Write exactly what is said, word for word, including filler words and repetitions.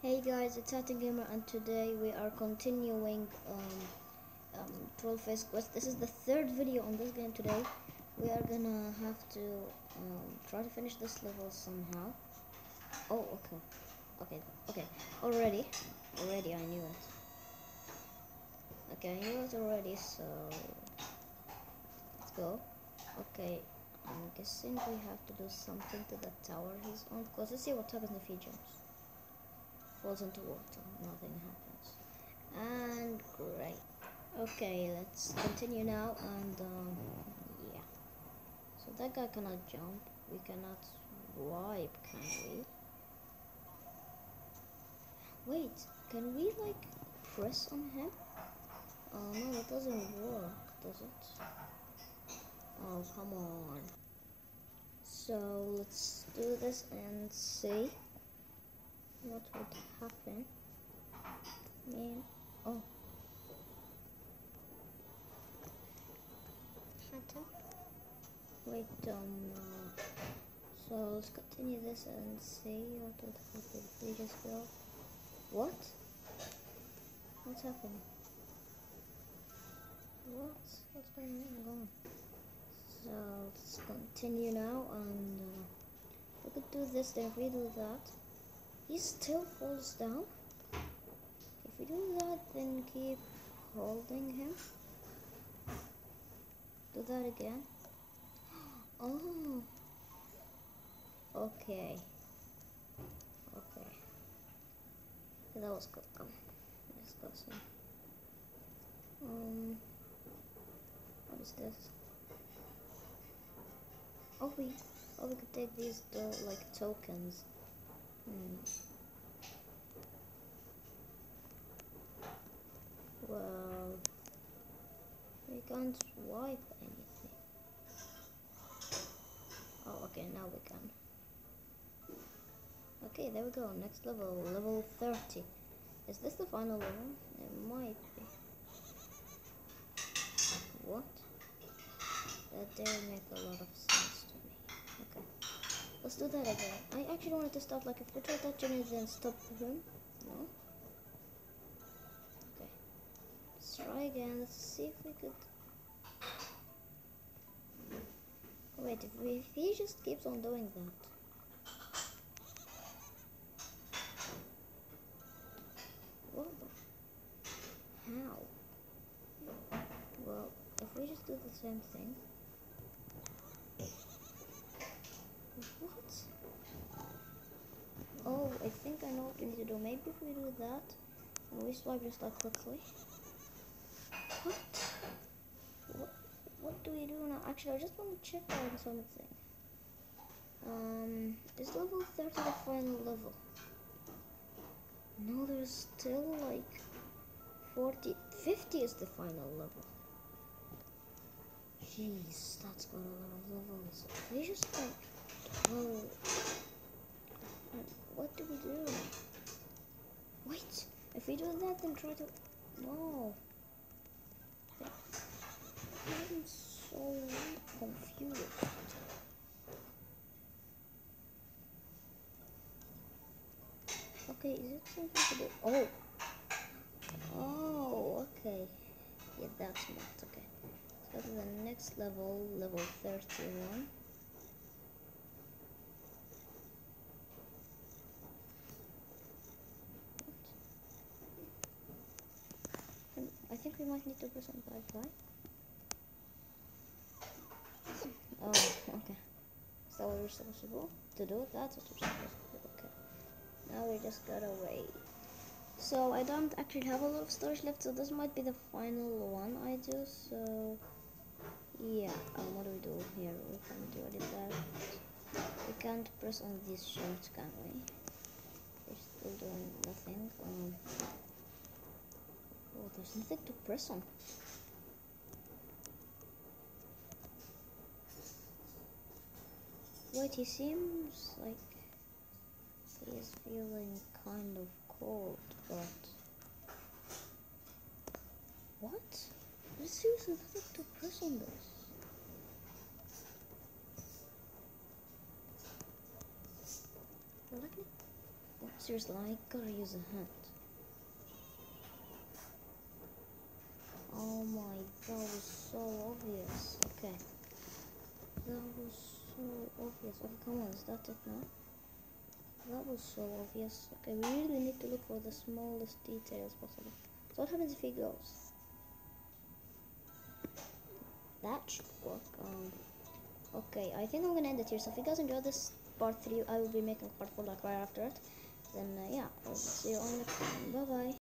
Hey guys, it's Hatton Gamer, and today we are continuing um, um, twelve Face Quest. This is the third video on this game today. We are gonna have to um, try to finish this level somehow. Oh, okay. Okay, okay. Already. Already, I knew it. Okay, I knew it already, so... Let's go. Okay, I'm guessing we have to do something to the tower he's on. Because let's see what happens if he jumps. Falls into water, nothing happens. And great. Okay, let's continue now, and um, yeah. So that guy cannot jump. We cannot swipe, can we? Wait, can we like press on him? Oh no, it doesn't work, does it? Oh, come on. So let's do this and see what would happen. Man, oh. Wait, um, uh, so let's continue this and see what would happen. We just go. What? What's happening? What? What's going on? So let's continue now, and uh, we could do this. Then if we do that, he still falls down. If we do that, then keep holding him. Do that again. Oh. Okay. Okay. That was good. Um, let's go see. Um. What is this? Oh, we. Oh, we could take these to, like tokens. Hmm. Well, we can't swipe anything. Oh, okay, now we can. Okay, there we go. Next level, level thirty. Is this the final level? It might be. What? That didn't make a lot of sense to me. Okay, let's do that again. I actually wanted to start like if we try touching it, then stop him. No. Okay. Let's try again. Let's see if we could. Wait, if, we, if he just keeps on doing that. What the? How? Well, if we just do the same thing. What? Oh, I think I know what we need to do. Maybe if we do that, and we swipe just like quickly. What? What? What do we do now? Actually, I just want to check out something. Um, is level thirty the final level? No, there's still like forty, fifty is the final level. Jeez, that's got a lot of levels. We just like, oh, what do we do? Wait, if we do that, then try to, no. I'm so confused. Okay, is it something to do? Oh, oh, okay. Yeah, that's not okay. Let's go to the next level, level thirty-one. What? I think we might need to press on bye-bye. Oh, okay. Is that what we're supposed to do? To do? That's what we're supposed to do. Okay. Now we just gotta wait. So I don't actually have a lot of storage left, so this might be the final one I do. So yeah, um, what do we do here? We can't do any of that. We can't press on these shorts, can we? We're still doing nothing. Um, oh, there's nothing to press on. Wait, he seems like he's feeling kind of cold, but what? There's seriously nothing to press on this. Let me. What? Seriously, I gotta use a hand. Oh my, that was so obvious. Okay. That was so obvious. Okay, come on, is that it now? That was so obvious. Okay, we really need to look for the smallest details possible. So what happens if he goes? That should work. Um, okay, I think I'm gonna end it here. So if you guys enjoyed this part three, I will be making part four like right after it. Then uh, yeah, I'll see you on next time. Bye bye.